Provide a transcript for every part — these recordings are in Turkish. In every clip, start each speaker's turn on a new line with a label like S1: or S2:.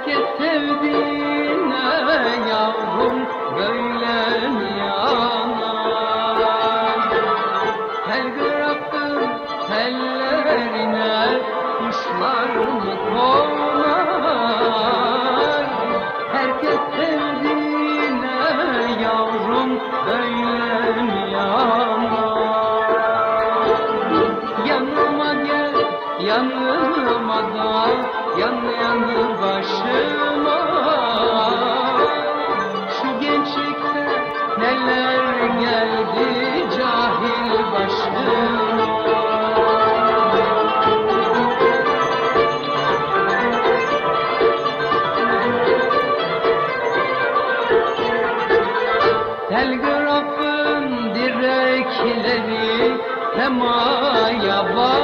S1: Herkes sevdiğine yavrum böyle mi yanar? Telgrafın tellerine kuşlar mı konar? Herkes sevdiğine yavrum böyle mi yanar? Yanıma gel, yanıma da yanı yanı başıma. Şu gençlikte neler geldi cahil başıma. Telgrafın direkleri semaya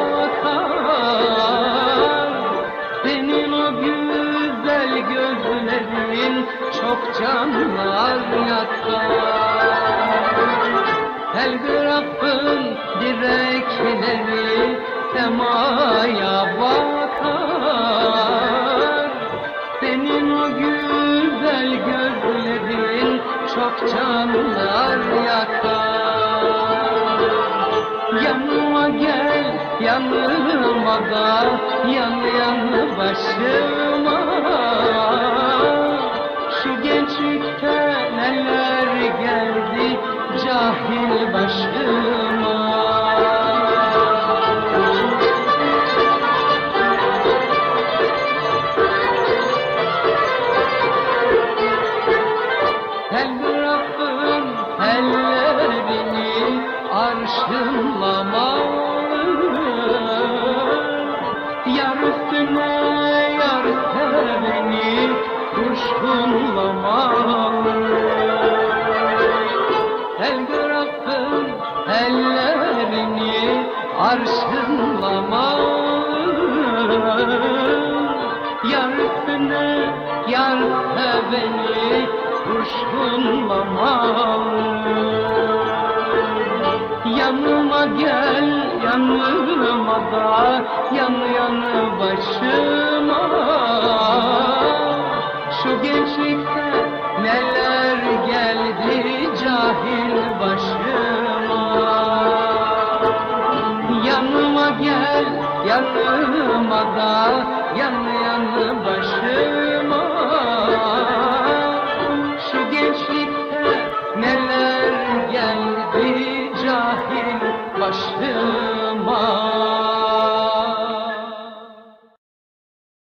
S1: bakar. Senin o güzel gözlerin çok canlar yakar. Telgrafın direkleri semaya bakar. Senin o güzel gözlerin çok canlar yakar. Yanıma gel, yanıma da yanı yanı başıma. Şu gençlikte neler geldi cahil başıma. Telgrafın ellerini arşınlamalı. Yar üstüne yar seveni kuşkunlamalı. Telgrafın ellerini arşınlamalı. Yar üstüne yar seveni kuşkunlamalı. Yanıma gel, yanıma da yanı yanı başıma. Şu gençlikte neler geldi cahil başıma. Yanıma gel, yanıma da yanı yanı başıma.